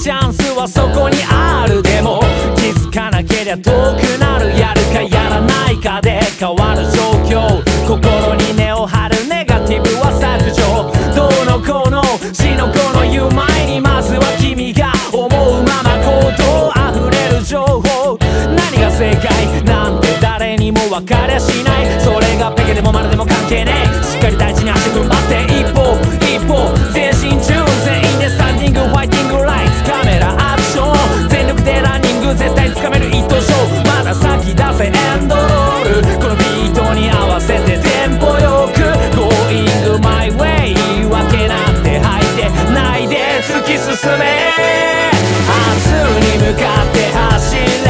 チャンスはそこにある。でも気づかなけりゃ遠くなる。やるかやらないかで変わる状況。心に根を張るネガティブは削除。どうのこうの死の子の言う前にまずは君が思うまま行動溢れる情報。何が正解なんて誰にも分かりゃしない。それがペケでもマルでも関係ねえ。しっかり大地に足踏ん張って一歩一歩前進中。全員でスタンディングファイティングライツカメラアクション。全力でランニング絶対つかめる一等賞。まだ先出せエンドロール。このビートに合わせてテンポよく Going my way 言い訳なんて吐いてないで突き進め。明日に向かって走れ。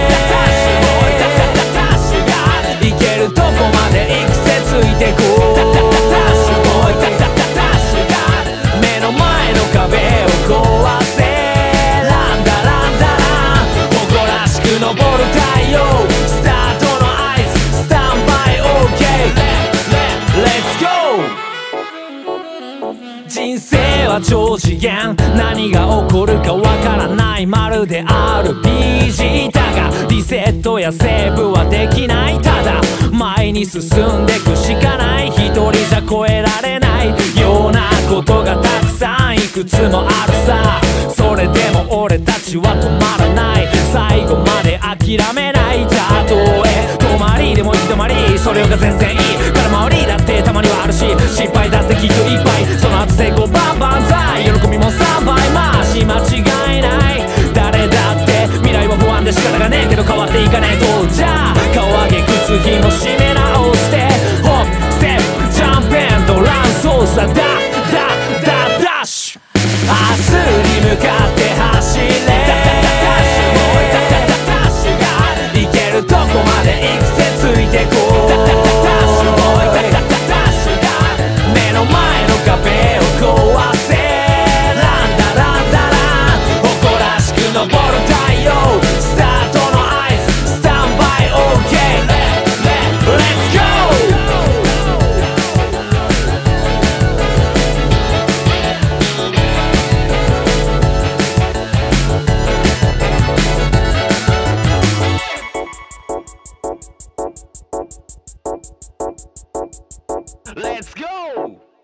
行けるとこまで行くぜついてこう。目の前の壁を壊せ。ランダランダラン誇らしく登る太陽。スタートの合図スタンバイ OK Let's go。人生は超次元。何が起こるかわからないまるで RPG だがリセットやセーブはできない。ただ前に進んでくしかない。一人じゃ超えられないようなことがたくさんいくつもあるさ。それでも俺たちは止まらない。最後まで諦めない。たとえ止まりでも行き止まりそれが全然いい。空回りだってたまにはあるし失敗だってきっといっぱい。その後成功バンバンザイ喜びも3倍増し間違いない。誰だって未来は不安で仕方がねえけど変わっていかねえと。じゃあ顔上げ靴ひも締め直してホップステップジャンプエンドラン操作ダッシュ。明日に向かって走れ。行けるとこまで行くぜついてこう。目の前の壁を壊せ。ランダランダラン誇らしく登る太陽。スタートの合図スタンバイ OK Let's go。Let's go!